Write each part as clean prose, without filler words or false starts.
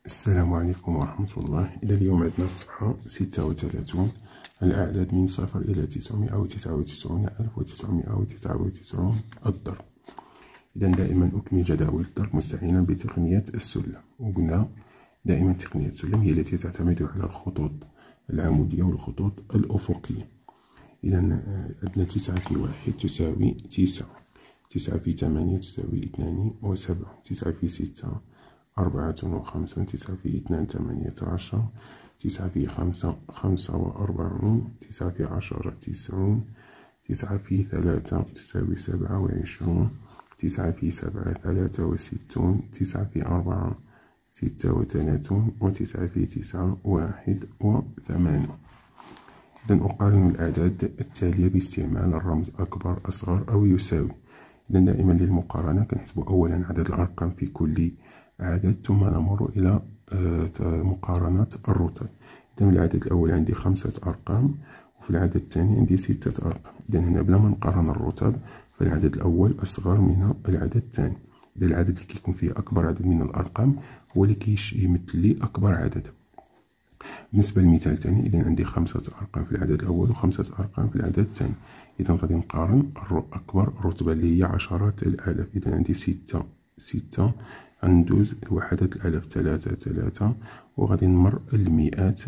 السلام عليكم ورحمة الله. إذا اليوم عندنا الصفحة 36، الأعداد من 0 إلى 999,999 الضرب. إذا دائما أكمل جداول الضرب مستعينا بتقنية السلم، وقلنا دائما تقنية السلم هي التي تعتمد على الخطوط العمودية والخطوط الأفقية. إذا عندنا 9 في 1 تساوي 9، 9 في 8 تساوي 72، 9 في 6 54، 9 في 2 18، 9 في 5 45، 9 في 10 90، 9 في 3 تساوي 27، 9 في 7 63، 9 في 4 36، و9 في 9 81. إذا أقارن الأعداد التالية باستعمال الرمز أكبر أصغر أو يساوي. إذا دائما للمقارنة كنحسب أولا عدد الأرقام في كل عدد، ثم نمر إلى مقارنة الرتب. إذا العدد الأول عندي 5 أرقام، وفي العدد الثاني عندي 6 أرقام. إذا هنا بلا ما نقارن الرتب فالعدد الأول أصغر من العدد الثاني. إذا العدد اللي كيكون فيه أكبر عدد من الأرقام هو اللي كيمثل لي أكبر عدد. بالنسبة للمثال الثاني، إذا عندي 5 أرقام في العدد الأول و5 أرقام في العدد الثاني. إذا غادي نقارن أكبر رتبة اللي هي عشرات الآلاف. إذا عندي 6 غندوز لوحدات الآلاف 3، وغادي نمر المئات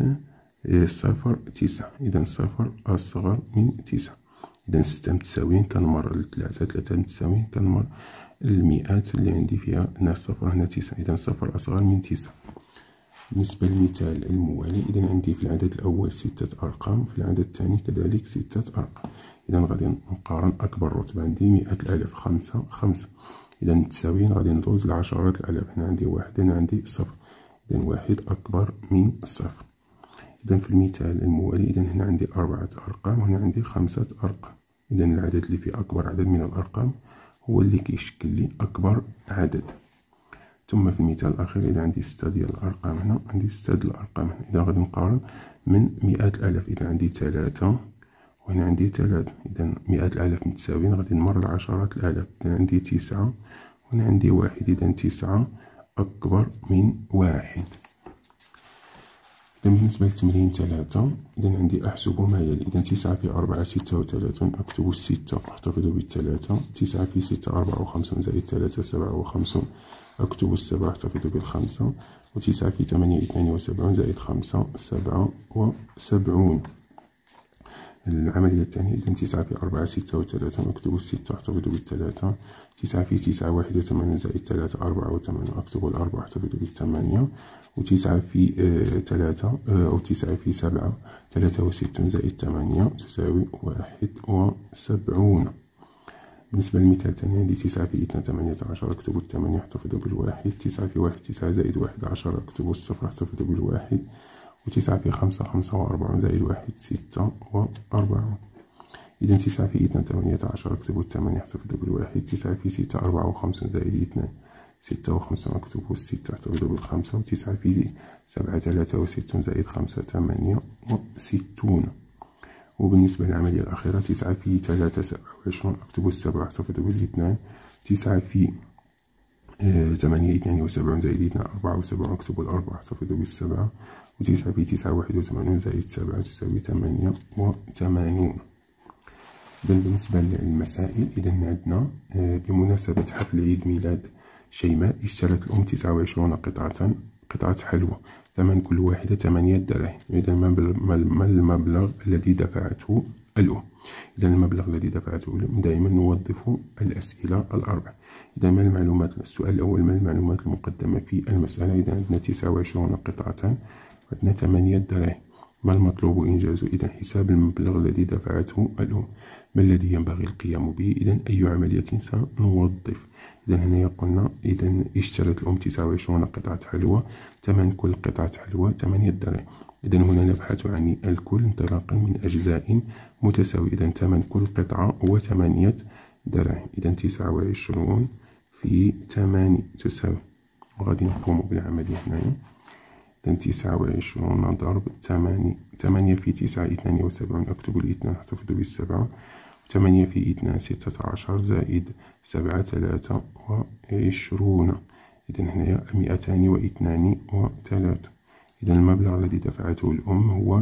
0 9. إذا 0 أصغر من 9. إذا 6 متساويين كنمر ل3، 3 متساويين كنمر المئات اللي عندي فيها هنا 0 هنا 9. إذا 0 أصغر من 9. بالنسبة للمثال الموالي، إذا عندي في العدد الأول 6 أرقام، في العدد الثاني كذلك 6 أرقام. إذا غادي نقارن أكبر رتبة عندي 100 الآلاف 5. إذا متساويين غادي ندوز لعشرات الآلاف. هنا عندي 1 هنا عندي 0. إذا 1 أكبر من 0. إذا في المثال الموالي، إذا هنا عندي 4 أرقام وهنا عندي 5 أرقام. إذا العدد اللي فيه أكبر عدد من الأرقام هو اللي كيشكل لي أكبر عدد. ثم في المثال الأخير، إذا عندي 6 ديال الأرقام هنا، عندي 6 ديال الأرقام هنا. إذا غادي نقارن من مئات الآلاف. إذا عندي 3 وهنا عندي 3. إذا مئات الآلاف متساويين غادي نمر لعشرات الآلاف. إذا عندي 9 وهنا عندي 1. إذا 9 أكبر من 1. إذا بالنسبة لتمرين 3، إذا عندي أحسب ما يلي. إذا 9 في 4 36، أكتب 6 أحتفظ ب3. 9 في 6 54 زائد 3 57، أكتب 7 أحتفظ ب5. و9 في 8 72 زائد 5 77. العملية الثانية، إذا 9 في 4 36، أكتب 6 أحتفظ ب3. 9 في 9 81 زائد 3 84، أكتب 4 أحتفظ ب8. و9 في 3 أو 9 في 7 63 زائد 8 تساوي 71. بالنسبة للمثال الثاني، عندي 9 في 2 18، أكتب 8 أحتفظ ب1. 9 في 1 9 زائد 1 10، أكتب 0 أحتفظ ب1. و9 في 5 45 زائد 1 46. إذا 9 في 2 18، أكتب 8 أحتفظ ب1. 9 في 6 54 زائد 2 56، أكتب 6 أحتفظ ب5. و9 في 7 63 زائد 5 68. وبالنسبة للعملية الأخيرة، 9 في 3 27، أكتب 7 أحتفظ ب2. 9 في 8 72 زائد 2 74، أكتب 4 أحتفظ ب7. و9 في 9 81 زائد 7 تساوي 88. إذا بالنسبة للمسائل، إذا عندنا بمناسبة حفل عيد ميلاد شيماء اشترت الأم 29 قطعة حلوى، ثمن كل واحدة 8 دراهم. إذا ما المبلغ الذي دفعته الأم؟ إذا المبلغ الذي دفعته الأم، دائما نوظف الأسئلة الأربع. إذا ما المعلومات؟ السؤال الأول، ما المعلومات المقدمة في المسألة؟ إذا عندنا 29 قطعة وعندنا 8 دراهم. ما المطلوب إنجازه؟ إذا حساب المبلغ الذي دفعته الأم. ما الذي ينبغي القيام به؟ إذا أي عملية سنوظف؟ إذا هنا قلنا إذا اشترت الأم 29 قطعة حلوى، ثمن كل قطعة حلوى 8 دراهم. إذا هنا نبحث عن الكل انطلاقا من أجزاء متساوية. إذا ثمن كل قطعة هو 8 دراهم. إذا 29 في 8 تساوي، وغادي نقوم بالعملية هنايا. إذا 29 ضرب 8 في 9 72، أكتب 2 أحتفظ ب7. 8 في 2 16 زائد 7 23. إذا هنايا 232. إذا المبلغ الذي دفعته الأم هو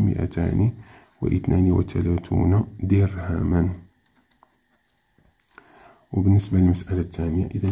232 درهما. وبالنسبة للمسألة الثانية، إذا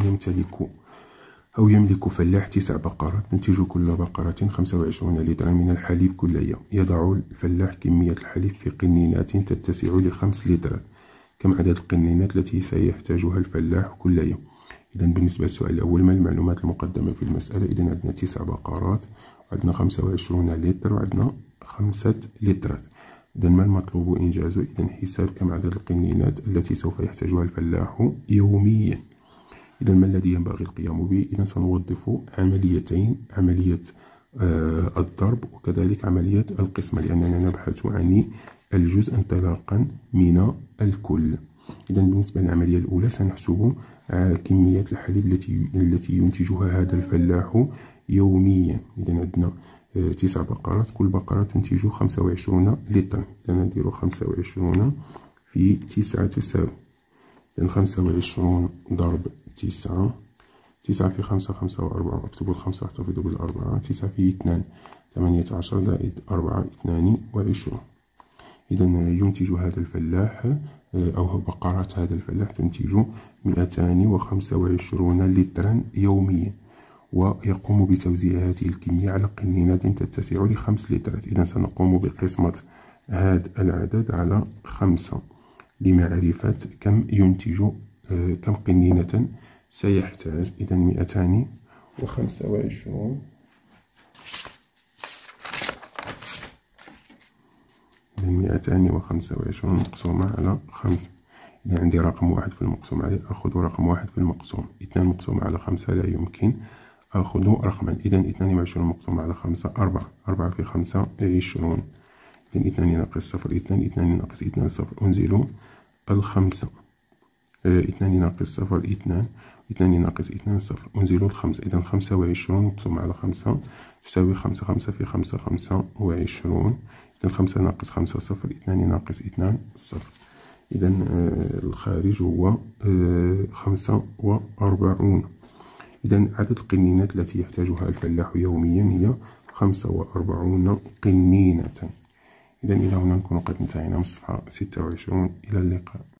يملك فلاح 9 بقرات، تنتج كل بقرة 25 لترا من الحليب كل يوم. يضع الفلاح كمية الحليب في قنينات تتسع ل5 لترات. كم عدد القنينات التي سيحتاجها الفلاح كل يوم؟ إذا بالنسبة للسؤال الأول، ما المعلومات المقدمة في المسألة؟ إذا عندنا 9 بقرات، وعندنا 25 لتر، وعندنا 5 لترات. إذا ما المطلوب إنجازه؟ إذا حساب كم عدد القنينات التي سوف يحتاجها الفلاح يوميا. إذا ما الذي ينبغي القيام به؟ إذا سنوظف عمليتين، عملية الضرب وكذلك عملية القسمة، لأننا نبحث عن الجزء انطلاقا من الكل. إذا بالنسبة للعملية الأولى سنحسب كمية الحليب التي ينتجها هذا الفلاح يوميا. إذا عندنا 9 بقرات، كل بقرة تنتج 25 لترا. إذا ندير 25 في 9 تساوي، إذا 25 ضرب 9، 9 في 5 5 و4، أكتب ال5 أحتفظ بال4، 9 في 2 18 زائد 4 22. إذا ينتج هذا الفلاح أو بقرات هذا الفلاح تنتج 225 لترا يوميا، ويقوم بتوزيع هذه الكمية على قنينات تتسع ل5 لترات. إذا سنقوم بقسمة هذا العدد على 5 لمعرفة كم ينتج، كم قنينة سيحتاج. إذا 225 مقسومة على 5. إذا عندي رقم 1 في المقسوم عليه، أخذ رقم 1 في المقسوم. 2 مقسوم على 5 لا يمكن، أخذ رقما. إذا 22 مقسوم على 5 4، 4 في 5 20. إذا 2 ناقص 0 2، 2 ناقص 2 0، أنزل ال5. 2 ناقص 0 2، 2 ناقص 2 0، أنزل ال5. إذا 25 مقسوم على 5 تساوي 5، 5 في 5 25. إذا 5 ناقص 5 0، 2 ناقص 2 0. إذا الخارج هو 45. إذا عدد القنينات التي يحتاجها الفلاح يوميا هي 45 قنينة. إذا إلى هنا نكون قد انتهينا من الصفحة 26. إلى اللقاء.